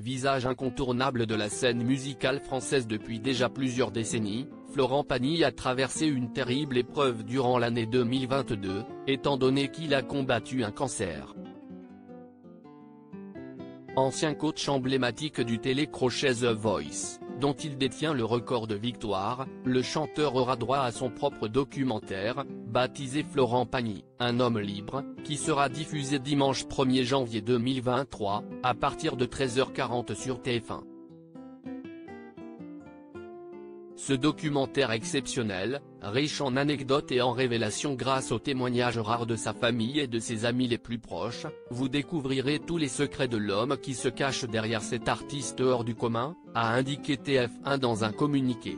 Visage incontournable de la scène musicale française depuis déjà plusieurs décennies, Florent Pagny a traversé une terrible épreuve durant l'année 2022, étant donné qu'il a combattu un cancer. Ancien coach emblématique du télécrochet The Voice, dont il détient le record de victoires, le chanteur aura droit à son propre documentaire, baptisé Florent Pagny, un homme libre, qui sera diffusé dimanche 1er janvier 2023, à partir de 13h40 sur TF1. Ce documentaire exceptionnel, riche en anecdotes et en révélations grâce aux témoignages rares de sa famille et de ses amis les plus proches, vous découvrirez tous les secrets de l'homme qui se cache derrière cet artiste hors du commun, a indiqué TF1 dans un communiqué.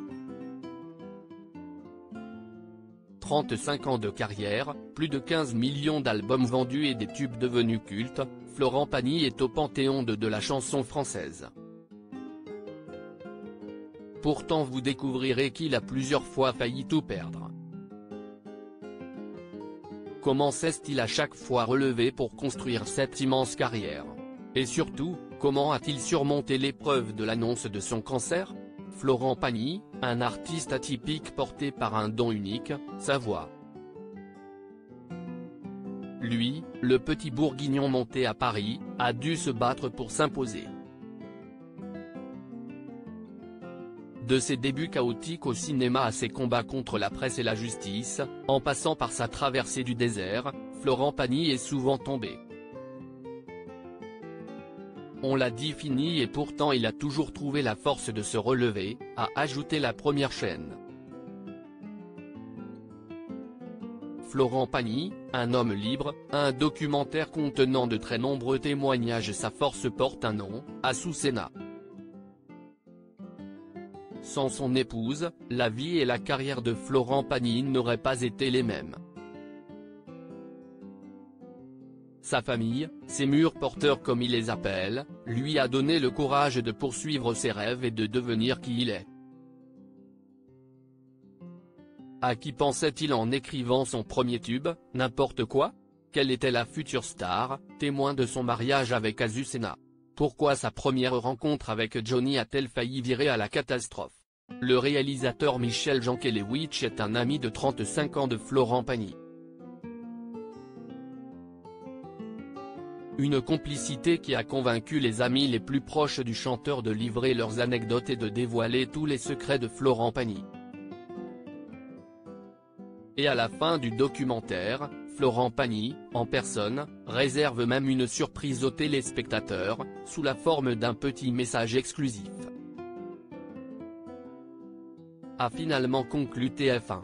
35 ans de carrière, plus de 15 millions d'albums vendus et des tubes devenus cultes, Florent Pagny est au panthéon de la chanson française. Pourtant vous découvrirez qu'il a plusieurs fois failli tout perdre. Comment s'est-il à chaque fois relevé pour construire cette immense carrière? Et surtout, comment a-t-il surmonté l'épreuve de l'annonce de son cancer? Florent Pagny, un artiste atypique porté par un don unique, sa voix. Lui, le petit bourguignon monté à Paris, a dû se battre pour s'imposer. De ses débuts chaotiques au cinéma à ses combats contre la presse et la justice, en passant par sa traversée du désert, Florent Pagny est souvent tombé. On l'a dit fini et pourtant il a toujours trouvé la force de se relever, a ajouté la première chaîne. Florent Pagny, un homme libre, un documentaire contenant de très nombreux témoignages. Sa force porte un nom, Azucena. Sans son épouse, la vie et la carrière de Florent Pagny n'auraient pas été les mêmes. Sa famille, ses murs porteurs comme il les appelle, lui a donné le courage de poursuivre ses rêves et de devenir qui il est. À qui pensait-il en écrivant son premier tube, N'importe quoi? Quelle était la future star, témoin de son mariage avec Azucena? Pourquoi sa première rencontre avec Johnny a-t-elle failli virer à la catastrophe? Le réalisateur Michel Jankelewicz est un ami de 35 ans de Florent Pagny. Une complicité qui a convaincu les amis les plus proches du chanteur de livrer leurs anecdotes et de dévoiler tous les secrets de Florent Pagny. Et à la fin du documentaire, Florent Pagny, en personne, réserve même une surprise aux téléspectateurs, sous la forme d'un petit message exclusif. A finalement conclu TF1.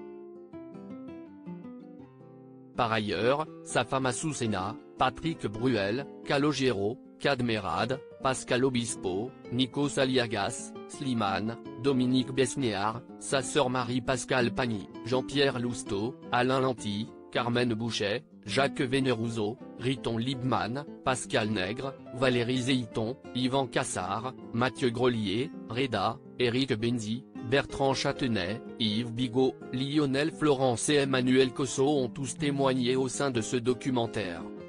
Par ailleurs, sa femme Azucena, Patrick Bruel, Calogero, Cadmerade, Pascal Obispo, Nikos Aliagas, Slimane, Dominique Besnéard, sa sœur Marie-Pascale Pagny, Jean-Pierre Lousteau, Alain Lanty, Carmen Bouchet, Jacques Veneruso, Riton Liebman, Pascal Nègre, Valérie Zéiton, Yvan Cassard, Mathieu Grelier, Reda, Éric Benzi, Bertrand Châtenay, Yves Bigot, Lionel Florence et Emmanuel Cosso ont tous témoigné au sein de ce documentaire.